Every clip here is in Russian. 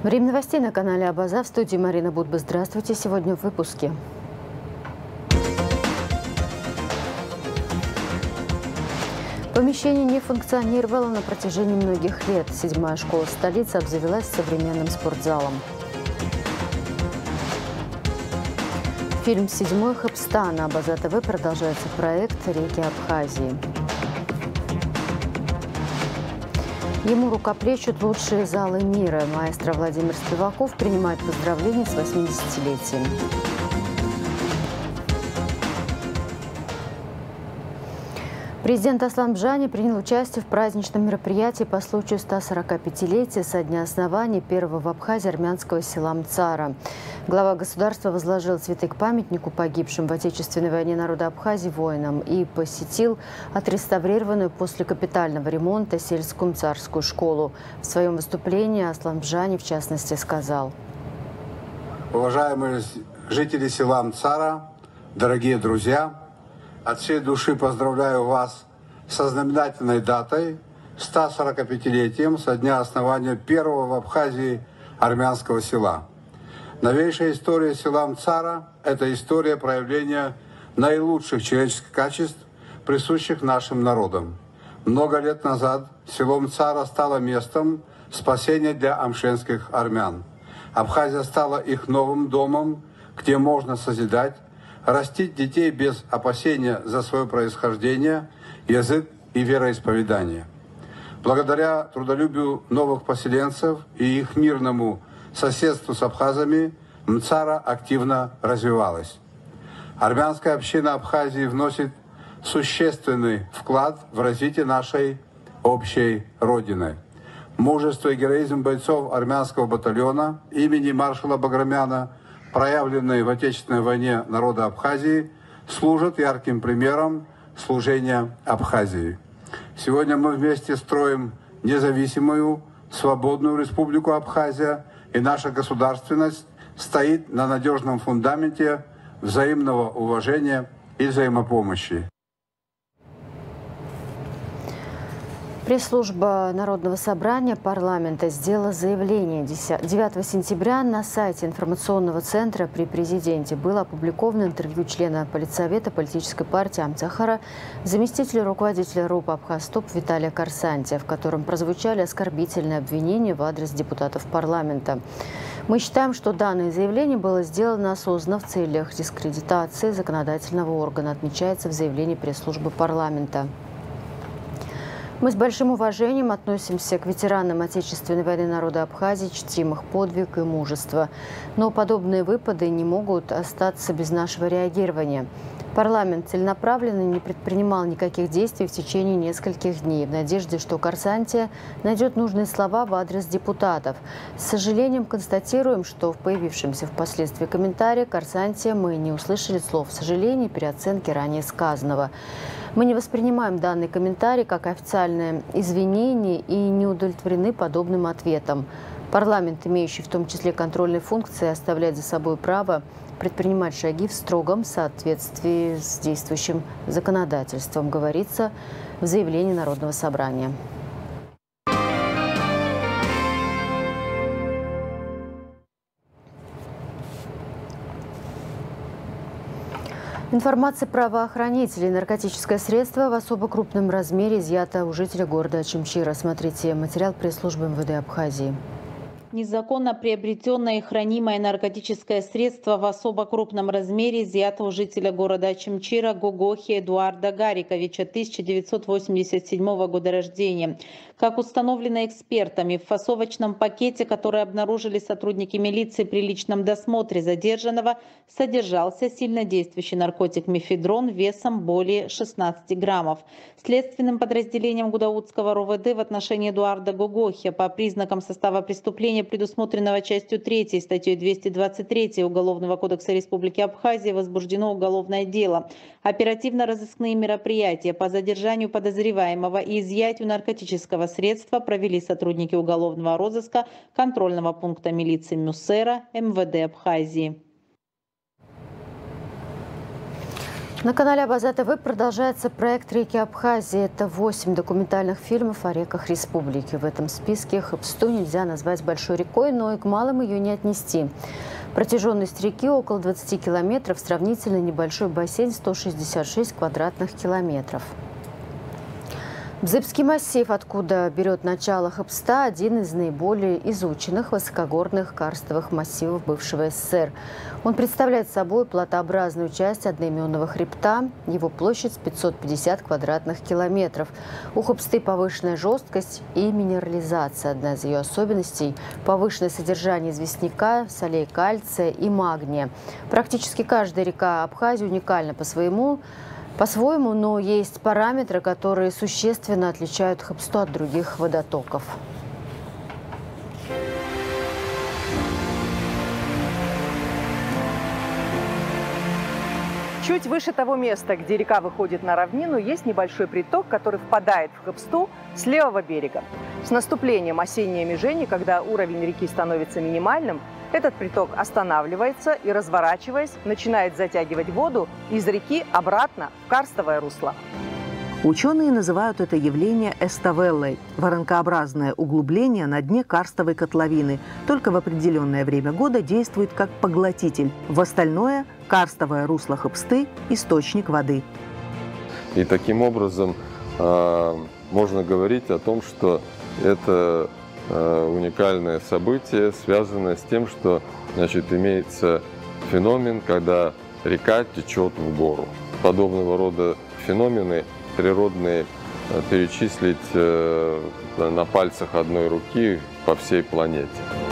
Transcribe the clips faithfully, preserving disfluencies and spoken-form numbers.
Время новостей на канале Абаза. В студии Марина Будба. Здравствуйте. Сегодня в выпуске. Помещение не функционировало на протяжении многих лет. Седьмая школа столицы обзавелась современным спортзалом. Фильм «Седьмой Хэпста» на Абаза ТВ продолжается проект «Реки Абхазии». Ему рукоплещут лучшие залы мира. Маэстро Владимир Спиваков принимает поздравления с восьмидесятилетием. Президент Аслан Бжани принял участие в праздничном мероприятии по случаю ста сорокапятилетия со дня основания первого в Абхазии армянского села Мцара. Глава государства возложил цветы к памятнику погибшим в Отечественной войне народа Абхазии воинам и посетил отреставрированную после капитального ремонта сельскую Мцарскую школу. В своем выступлении Аслан Бжани, в частности, сказал: Уважаемые жители села Мцара, дорогие друзья, от всей души поздравляю вас со знаменательной датой ста сорокапятилетием со дня основания первого в Абхазии армянского села. Новейшая история села Мцара – это история проявления наилучших человеческих качеств, присущих нашим народам. Много лет назад село Мцара стало местом спасения для амшенских армян. Абхазия стала их новым домом, где можно созидать, растить детей без опасения за свое происхождение, язык и вероисповедание. Благодаря трудолюбию новых поселенцев и их мирному соседству с абхазами Мцара активно развивалась. Армянская община Абхазии вносит существенный вклад в развитие нашей общей Родины. Мужество и героизм бойцов армянского батальона имени маршала Баграмяна, проявленные в Отечественной войне народа Абхазии, служат ярким примером служения Абхазии. Сегодня мы вместе строим независимую, свободную республику Абхазия, и наша государственность стоит на надежном фундаменте взаимного уважения и взаимопомощи. Пресс-служба Народного собрания парламента сделала заявление. девятого сентября на сайте информационного центра при президенте было опубликовано интервью члена Политсовета политической партии Амцахара, заместителя руководителя РУП «Абхазтоп» Виталия Корсантия, в котором прозвучали оскорбительные обвинения в адрес депутатов парламента. Мы считаем, что данное заявление было сделано осознанно в целях дискредитации законодательного органа, отмечается в заявлении пресс-службы парламента. Мы с большим уважением относимся к ветеранам Отечественной войны народа Абхазии, чтим их подвиг и мужество. Но подобные выпады не могут остаться без нашего реагирования. Парламент целенаправленно не предпринимал никаких действий в течение нескольких дней, в надежде, что Корсантия найдет нужные слова в адрес депутатов. С сожалением констатируем, что в появившемся впоследствии комментарии Корсантия мы не услышали слов сожаления и переоценки ранее сказанного. Мы не воспринимаем данный комментарий как официальное извинение и не удовлетворены подобным ответом. Парламент, имеющий в том числе контрольные функции, оставляет за собой право предпринимать шаги в строгом соответствии с действующим законодательством, говорится в заявлении Народного собрания. Информация правоохранителей. Наркотическое средство в особо крупном размере изъято у жителя города Ачимчира. Смотрите материал пресс-службы МВД Абхазии. Незаконно приобретенное и хранимое наркотическое средство в особо крупном размере изъято у жителя города Ачимчира Гогохи Эдуарда Гариковича, тысяча девятьсот восемьдесят седьмого года рождения. Как установлено экспертами, в фасовочном пакете, который обнаружили сотрудники милиции при личном досмотре задержанного, содержался сильнодействующий наркотик мефедрон весом более шестнадцати граммов. Следственным подразделением Гудаутского РОВД в отношении Эдуарда Гогохи по признакам состава преступления, предусмотренного частью третьей статьей двести двадцать три Уголовного кодекса Республики Абхазия, возбуждено уголовное дело. Оперативно-розыскные мероприятия по задержанию подозреваемого и изъятию наркотического средства провели сотрудники уголовного розыска контрольного пункта милиции Мюссера МВД Абхазии. На канале Абаза ТВ продолжается проект «Реки Абхазии». Это восемь документальных фильмов о реках республики. В этом списке Хопсту нельзя назвать большой рекой, но и к малым ее не отнести. Протяженность реки около двадцати километров, сравнительно небольшой бассейн сто шестьдесят шесть квадратных километров. Бзыбский массив, откуда берет начало Хопста, один из наиболее изученных высокогорных карстовых массивов бывшего СССР. Он представляет собой платообразную часть одноименного хребта. Его площадь пятьсот пятьдесят квадратных километров. У Хопсты повышенная жесткость и минерализация. Одна из ее особенностей – повышенное содержание известняка, солей кальция и магния. Практически каждая река Абхазии уникальна по своему По-своему, но есть параметры, которые существенно отличают Хопсту от других водотоков. Чуть выше того места, где река выходит на равнину, есть небольшой приток, который впадает в Хопсту с левого берега. С наступлением осенней межени, когда уровень реки становится минимальным, этот приток останавливается и, разворачиваясь, начинает затягивать воду из реки обратно в карстовое русло. Ученые называют это явление эставеллой – воронкообразное углубление на дне карстовой котловины. Только в определенное время года действует как поглотитель. В остальное – карстовое русло Хопсты – источник воды. И таким образом э, можно говорить о том, что это э, уникальное событие, связанное с тем, что, значит, имеется феномен, когда река течет в гору. Подобного рода феномены природные перечислить э, на пальцах одной руки по всей планете.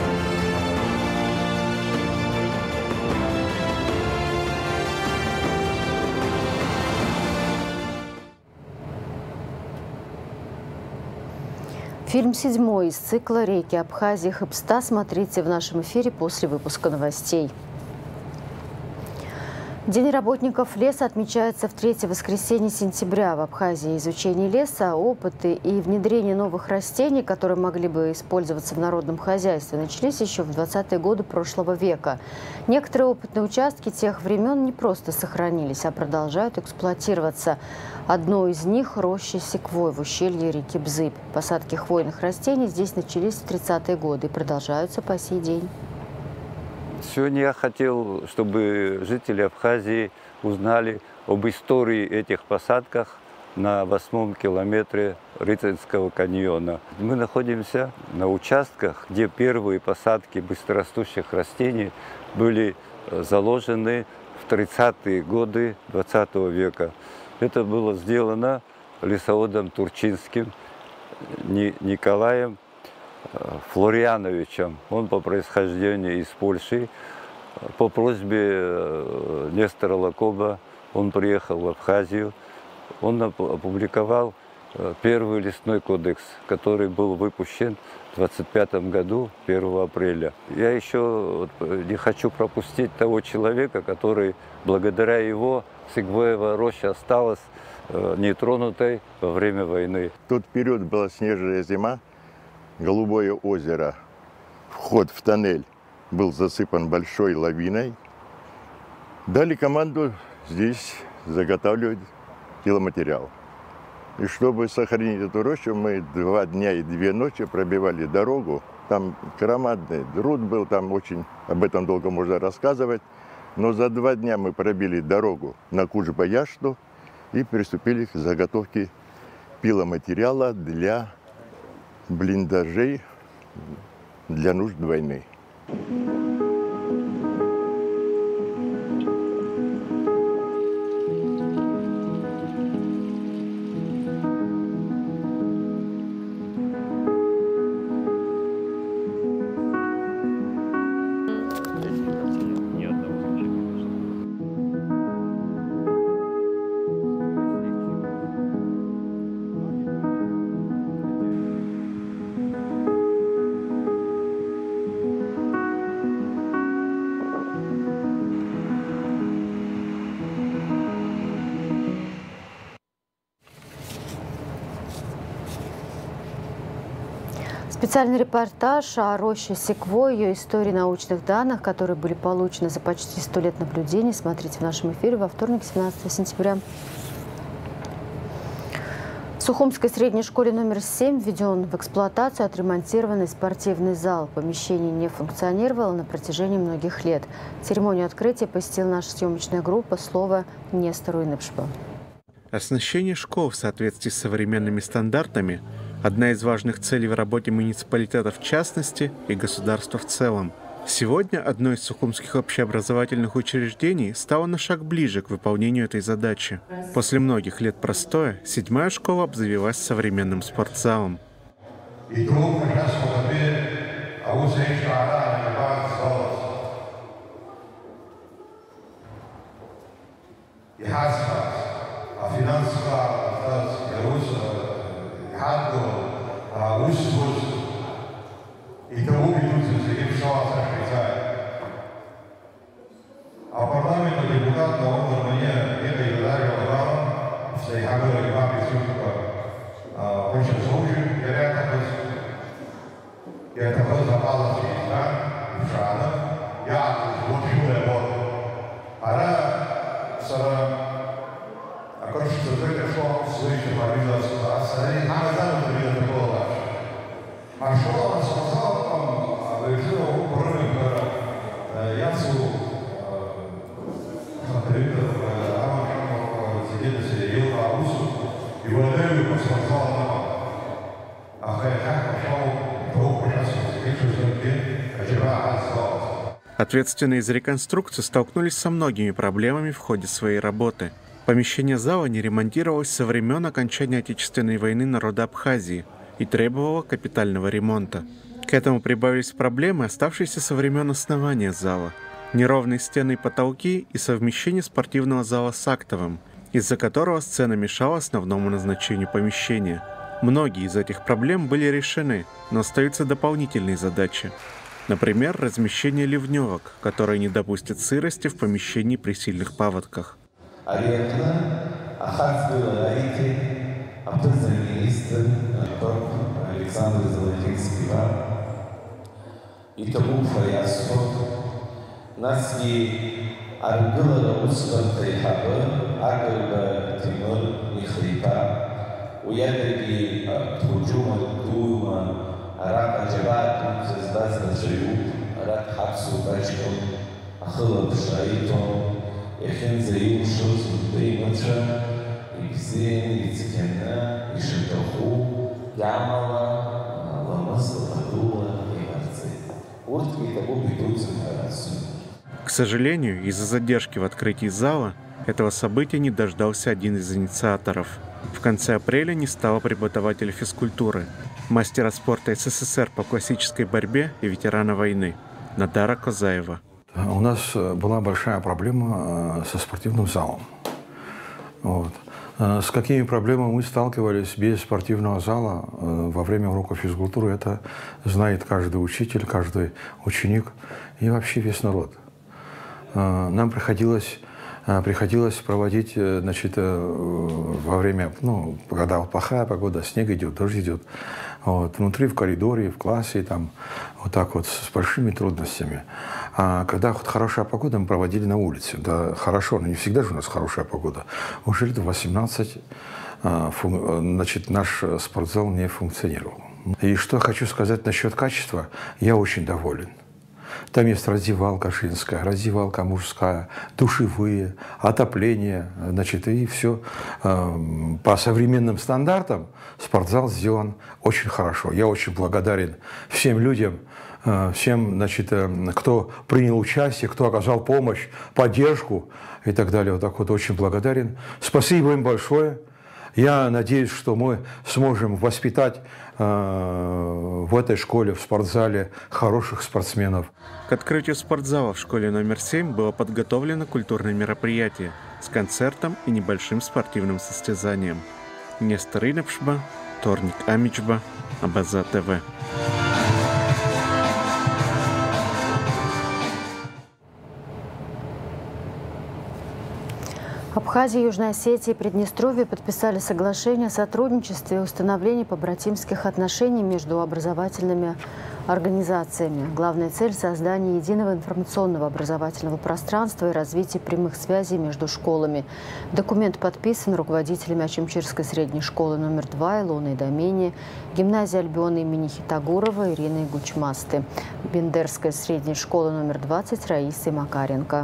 Фильм седьмой из цикла «Реки Абхазии Хопста» смотрите в нашем эфире после выпуска новостей. День работников леса отмечается в третье воскресенье сентября. В Абхазии изучение леса, опыты и внедрение новых растений, которые могли бы использоваться в народном хозяйстве, начались еще в двадцатые годы прошлого века. Некоторые опытные участки тех времен не просто сохранились, а продолжают эксплуатироваться. Одно из них – роща секвой в ущелье реки Бзыб. Посадки хвойных растений здесь начались в тридцатые годы и продолжаются по сей день. Сегодня я хотел, чтобы жители Абхазии узнали об истории этих посадках на восьмом километре Рыцарского каньона. Мы находимся на участках, где первые посадки быстрорастущих растений были заложены в тридцатые годы двадцатого века. Это было сделано лесоводом Турчинским Николаем Флориановичем. Он по происхождению из Польши. По просьбе Нестора Лакоба он приехал в Абхазию. Он опубликовал первый лесной кодекс, который был выпущен в двадцать пятом году, первого апреля. Я еще не хочу пропустить того человека, который, благодаря его, секвоевая роща осталась нетронутой во время войны. В тот период была снежная зима. Голубое озеро, вход в тоннель был засыпан большой лавиной. Дали команду здесь заготавливать пиломатериал. И чтобы сохранить эту рощу, мы два дня и две ночи пробивали дорогу. Там громадный труд был, там очень, об этом долго можно рассказывать. Но за два дня мы пробили дорогу на Куджба-Яшну и приступили к заготовке пиломатериала для блиндажей для нужд войны. Специальный репортаж о роще секвой, ее истории, научных данных, которые были получены за почти сто лет наблюдений. Смотрите в нашем эфире во вторник, семнадцатого сентября. В Сухумской средней школе номер семь введен в эксплуатацию отремонтированный спортивный зал. Помещение не функционировало на протяжении многих лет. Церемонию открытия посетила наша съемочная группа. Слово Нестору Инепшбу. Оснащение школ в соответствии с современными стандартами – одна из важных целей в работе муниципалитета в частности и государства в целом. Сегодня одно из сухумских общеобразовательных учреждений стало на шаг ближе к выполнению этой задачи. После многих лет простоя седьмая школа обзавелась современным спортзалом. Ответственные за реконструкцию столкнулись со многими проблемами в ходе своей работы. Помещение зала не ремонтировалось со времен окончания Отечественной войны народа Абхазии и требовало капитального ремонта. К этому прибавились проблемы, оставшиеся со времен основания зала. Неровные стены и потолки и совмещение спортивного зала с актовым, из-за которого сцена мешала основному назначению помещения. Многие из этих проблем были решены, но остаются дополнительные задачи. Например, размещение ливневок, которые не допустят сырости в помещении при сильных паводках. К сожалению, из-за задержки в открытии зала этого события не дождался один из инициаторов. В конце апреля не стало преподавателя физкультуры, мастера спорта СССР по классической борьбе и ветерана войны Надара Козаева. У нас была большая проблема со спортивным залом. Вот. С какими проблемами мы сталкивались без спортивного зала во время уроков физкультуры, это знает каждый учитель, каждый ученик и вообще весь народ. Нам приходилось, приходилось проводить, значит, во время, ну, когда плохая погода, снег идет, дождь идет, вот, внутри, в коридоре, в классе, там, вот так вот, с большими трудностями. А когда вот хорошая погода, мы проводили на улице. Да, хорошо, но не всегда же у нас хорошая погода. Уже лет восемнадцать, значит, наш спортзал не функционировал. И что я хочу сказать насчет качества, я очень доволен. Там есть раздевалка женская, раздевалка мужская, душевые, отопление, значит, и все по современным стандартам. Спортзал сделан очень хорошо. Я очень благодарен всем людям, всем, значит, кто принял участие, кто оказал помощь, поддержку и так далее. Вот так вот очень благодарен. Спасибо им большое. Я надеюсь, что мы сможем воспитать э, в этой школе, в спортзале, хороших спортсменов. К открытию спортзала в школе номер семь было подготовлено культурное мероприятие с концертом и небольшим спортивным состязанием. Нестор Инепшба, Торник Амичба, Абаза ТВ. Абхазия, Южная Осетия и Приднестровье подписали соглашение о сотрудничестве и установлении побратимских отношений между образовательными организациями. Главная цель – создание единого информационного образовательного пространства и развитие прямых связей между школами. Документ подписан руководителями Ачимчирской средней школы номер два Илоной Домени, гимназии Альбиона имени Хитагурова Ириной Гучмасты, Бендерской средней школы номер двадцать Раисы Макаренко.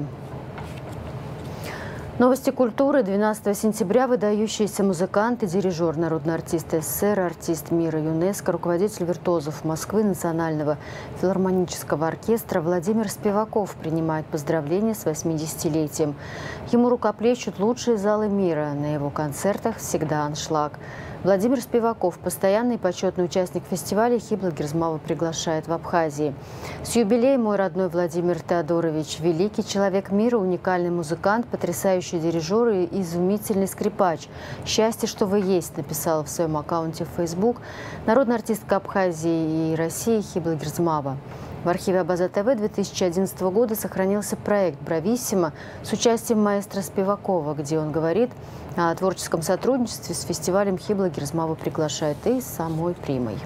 Новости культуры. двенадцатого сентября выдающийся музыкант и дирижер, народный артист СССР, артист мира ЮНЕСКО, руководитель виртуозов Москвы Национального филармонического оркестра Владимир Спиваков принимает поздравления с восьмидесятилетием. Ему рукоплещут лучшие залы мира. На его концертах всегда аншлаг. Владимир Спиваков, постоянный и почетный участник фестиваля Хибла Гирзмава, приглашает в Абхазии. С юбилеем, мой родной Владимир Теодорович, великий человек мира, уникальный музыкант, потрясающий дирижер и изумительный скрипач. «Счастье, что вы есть», написала в своем аккаунте в Facebook народная артистка Абхазии и России Хибла Гирзмава. В архиве Абаза ТВ две тысячи одиннадцатого года сохранился проект «Брависсимо» с участием маэстро Спивакова, где он говорит о творческом сотрудничестве с фестивалем Хибла Гирзмава приглашает и с самой Примой.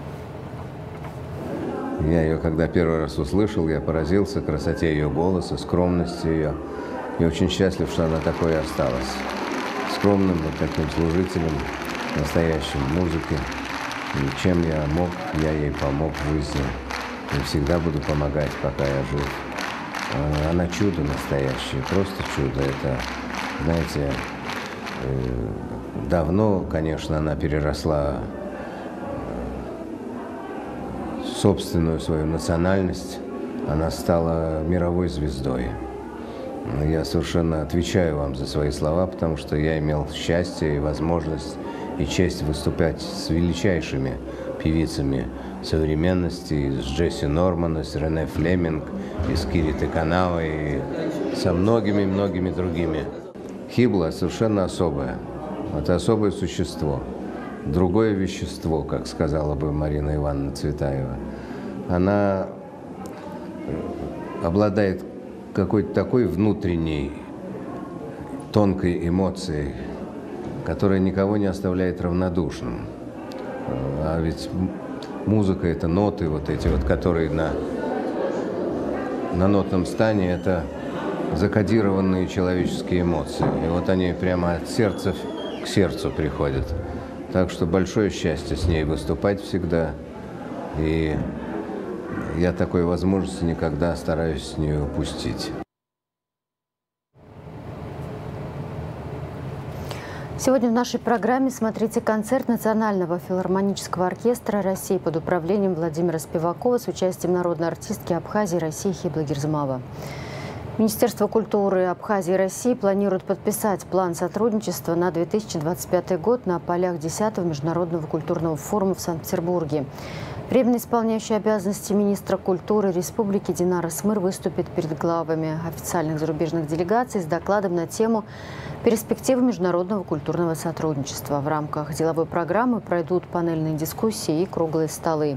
Я ее, когда первый раз услышал, я поразился красоте ее голоса, скромности ее. И очень счастлив, что она такой и осталась. Скромным, вот таким служителем, настоящим музыки. И чем я мог, я ей помог в жизни. И всегда буду помогать, пока я жив. Она чудо настоящее, просто чудо. Это, знаете, давно, конечно, она переросла собственную свою национальность. Она стала мировой звездой. Я совершенно отвечаю вам за свои слова, потому что я имел счастье и возможность и честь выступать с величайшими певицами современности, с Джесси Норман, с Рене Флеминг, и с Киритой Канава, и со многими-многими другими. Хибла совершенно особое. Это особое существо. Другое вещество, как сказала бы Марина Ивановна Цветаева. Она обладает какой-то такой внутренней, тонкой эмоцией, которая никого не оставляет равнодушным. А ведь музыка – это ноты, вот эти вот, которые на, на нотном стане – это закодированные человеческие эмоции. И вот они прямо от сердца к сердцу приходят. Так что большое счастье с ней выступать всегда. И я такой возможности никогда стараюсь не упустить. Сегодня в нашей программе смотрите концерт Национального филармонического оркестра России под управлением Владимира Спивакова с участием народной артистки Абхазии России Хибла Гирзмава. Министерство культуры Абхазии и России планирует подписать план сотрудничества на две тысячи двадцать пятый год на полях десятого Международного культурного форума в Санкт-Петербурге. Временно исполняющий обязанности министра культуры Республики Динара Смыр выступит перед главами официальных зарубежных делегаций с докладом на тему перспективы международного культурного сотрудничества. В рамках деловой программы пройдут панельные дискуссии и круглые столы.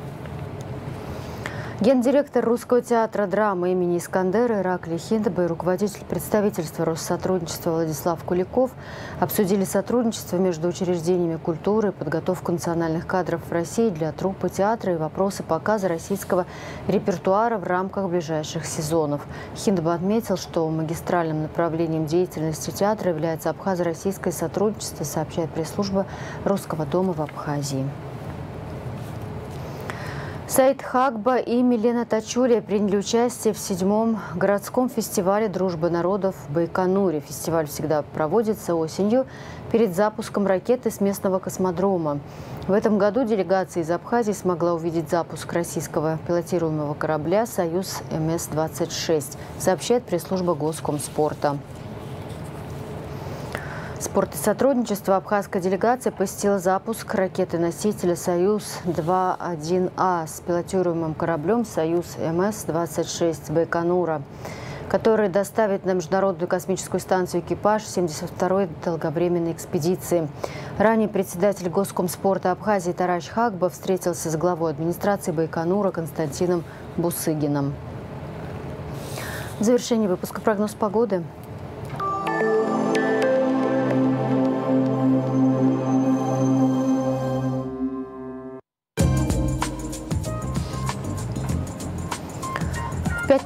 Гендиректор Русского театра драмы имени Искандера Ираклий Хиндба и руководитель представительства Россотрудничества Владислав Куликов обсудили сотрудничество между учреждениями культуры, подготовку национальных кадров в России для труппы театра и вопросы показа российского репертуара в рамках ближайших сезонов. Хиндба отметил, что магистральным направлением деятельности театра является абхазо-российское сотрудничество, сообщает пресс-служба Русского дома в Абхазии. Саид Хагба и Милена Тачулия приняли участие в седьмом городском фестивале «Дружба народов» в Байконуре. Фестиваль всегда проводится осенью перед запуском ракеты с местного космодрома. В этом году делегация из Абхазии смогла увидеть запуск российского пилотируемого корабля «Союз эм эс двадцать шесть», сообщает пресс-служба Госкомспорта. Спорт и сотрудничество. Абхазская делегация посетила запуск ракеты-носителя «Союз-два один А» с пилотируемым кораблем «Союз эм эс двадцать шесть» с Байконура, который доставит на Международную космическую станцию экипаж семьдесят второй долговременной экспедиции. Ранее председатель Госкомспорта Абхазии Тарач Хагба встретился с главой администрации Байконура Константином Бусыгиным. В завершении выпуска прогноз погоды.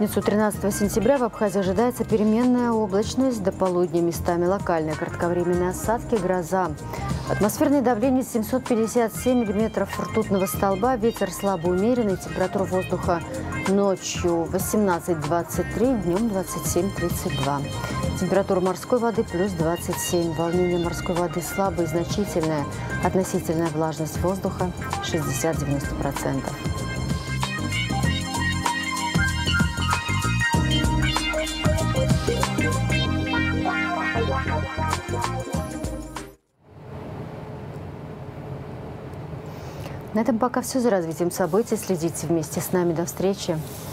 пятницу тринадцатого сентября в Абхазии ожидается переменная облачность. До полудня местами локальные кратковременные осадки, гроза. Атмосферное давление семьсот пятьдесят семь миллиметров ртутного столба. Ветер слабо умеренный. Температура воздуха ночью восемнадцать двадцать три, днем двадцать семь тридцать два. Температура морской воды плюс двадцать семь. Волнение морской воды слабое и значительное. Относительная влажность воздуха шестьдесят-девяносто процентов. На этом пока все. За развитием событий следите вместе с нами. До встречи.